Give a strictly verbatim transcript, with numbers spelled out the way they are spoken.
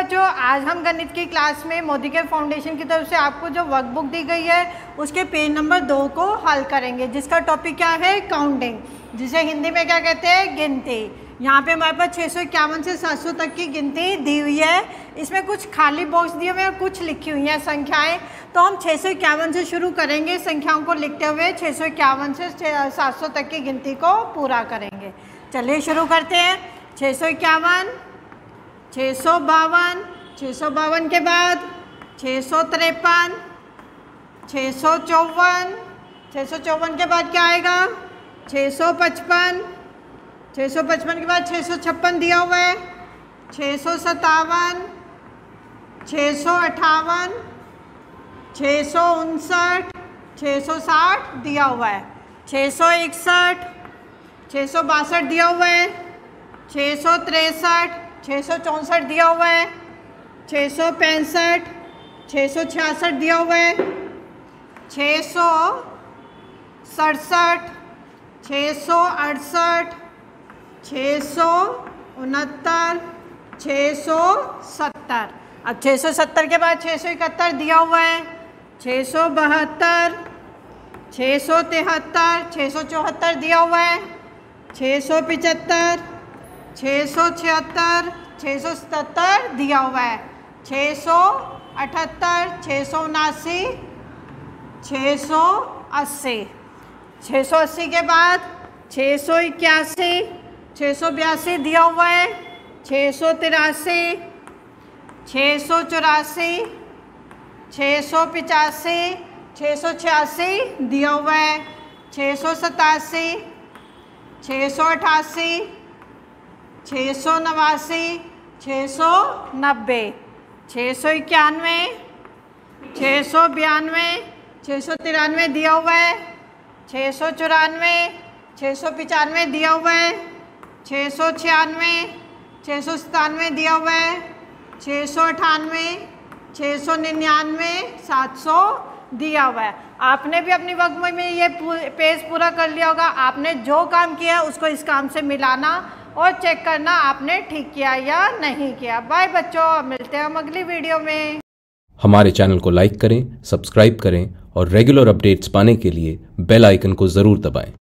बच्चों, आज हम गणित की क्लास में मोदी के फाउंडेशन की तरफ से आपको जो वर्कबुक दी गई है उसके पेज नंबर दो को हल करेंगे, जिसका टॉपिक क्या है, काउंटिंग, जिसे हिंदी में क्या कहते हैं, गिनती। यहाँ पे हमारे पास छः सौ इक्यावन से सात सौ तक की गिनती दी हुई है। इसमें कुछ खाली बॉक्स दिए हुए हैं, कुछ लिखी हुई हैं संख्याएं। तो हम छः सौ इक्यावन से शुरू करेंगे, संख्याओं को लिखते हुए छः सौ इक्यावन से सात सौ तक की गिनती को पूरा करेंगे। चलिए शुरू करते हैं। छः सौ इक्यावन, छः सौ बावन, छः सौ बावन के बाद छः सौ तिरपन, छः सौ चौवन, छः सौ चौवन के बाद क्या आएगा, छः सौ पचपन, छः सौ पचपन के बाद छः सौ छप्पन दिया हुआ है, छः सौ सत्तावन, छः सौ अट्ठावन, छः सौ उनसठ, छः सौ साठ दिया हुआ है, छः सौ इकसठ, छः सौ बासठ दिया हुआ है, छः सौ तिरसठ, छः सौ चौंसठ दिया हुआ है, छः सौ पैंसठ, छः सौ छियासठ दिया हुआ है, छः सौ सड़सठ, छः सौ अड़सठ, छः सौ उनहत्तर, छः सौ सत्तर। अब छः सौ सत्तर के बाद छः सौ इकहत्तर दिया हुआ है, छः सौ बहत्तर, छः सौ तिहत्तर, छः सौ चौहत्तर दिया हुआ है, छः सौ पचहत्तर, छः सौ छिहत्तर, छः सौ सतहत्तर दिया हुआ है, छः सौ अठहत्तर, छः सौ उनासी, छः सौ अस्सी। छः सौ अस्सी के बाद छः सौ इक्यासी, छः सौ बयासी दिया हुआ है, छः सौ तिरासी, छः सौ चौरासी, छः सौ पचासी, छः सौ छियासी दिया हुआ है, छः सौ सतासी, छः सौ अठासी, छः सौ नवासी, छः सौ नब्बे, छः सौ इक्यानवे, छः सौ बयानवे, छः सौ तिरानवे दिया हुआ है, छः सौ चौरानवे, छः सौ पचानवे दिया हुआ है, छः सौ छियानवे, छः सौ सतानवे दिया हुआ है, छः सौ अठानवे, छः सौ निन्यानवे, सात सौ दिया हुआ है। आपने भी अपनी वर्कबुक में ये पेज पूरा कर लिया होगा। आपने जो काम किया उसको इस काम से मिलाना और चेक करना आपने ठीक किया या नहीं किया। बाय बच्चों, मिलते हैं हम अगली वीडियो में। हमारे चैनल को लाइक करें, सब्सक्राइब करें और रेगुलर अपडेट्स पाने के लिए बेल आइकन को ज़रूर दबाएं।